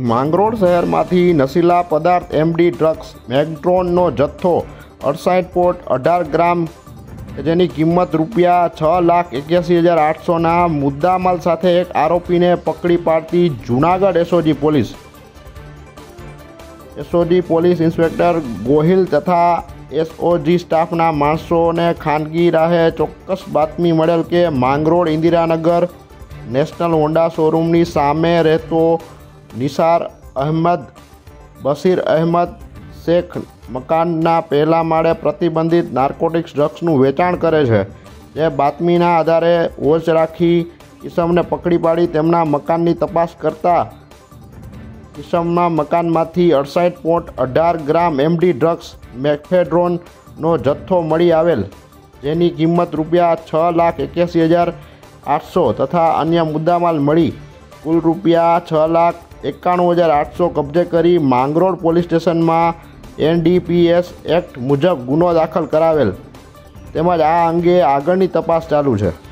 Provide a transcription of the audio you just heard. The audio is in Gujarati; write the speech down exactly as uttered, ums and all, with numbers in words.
માંગરોળ શહેરમાંથી નશીલા પદાર્થ એમડી ડ્રગ્સ મેગ્ટ્રોનનો જથ્થો અડસાઠ પોઈન્ટ અઢાર ગ્રામ જેની કિંમત રૂપિયા છ લાખ એક્યાસી હજાર આઠસોના મુદ્દામાલ સાથે એક આરોપીને પકડી પાડતી Junagadh SOG police SOG police inspector Gohil તથા એસઓજી સ્ટાફના માણસોને ખાનગી રાહે ચોક્કસ બાતમી મળેલ કે માંગરોળ ઇન્દિરાનગર નેશનલ હોન્ડા શોરૂમની સામે રહેતો નિસાર અહેમદ બશીર અહેમદ શેખ મકાનના પહેલા માળે પ્રતિબંધિત નાર્કોટિક્સ ડ્રગ્સનું વેચાણ કરે છે। જે બાતમીના આધારે વોચ રાખી કિસમને પકડી પાડી તેમના મકાનની તપાસ કરતા કિસમના મકાનમાંથી અડસાઠ પોઈન્ટ અઢાર ગ્રામ એમડી ડ્રગ્સ મેફેડ્રોનનો જથ્થો મળી આવેલ જેની કિંમત રૂપિયા છ લાખ એક્યાસી હજાર આઠસો તથા અન્ય મુદ્દામાલ મળી કુલ રૂપિયા છ લાખ એકાણું હજાર આઠસો કબજે કરી માંગરોળ પોલીસ સ્ટેશનમાં એનડીપીએસ એક્ટ મુજબ ગુનો દાખલ કરાવેલ તેમજ આ અંગે આગળની તપાસ ચાલુ છે।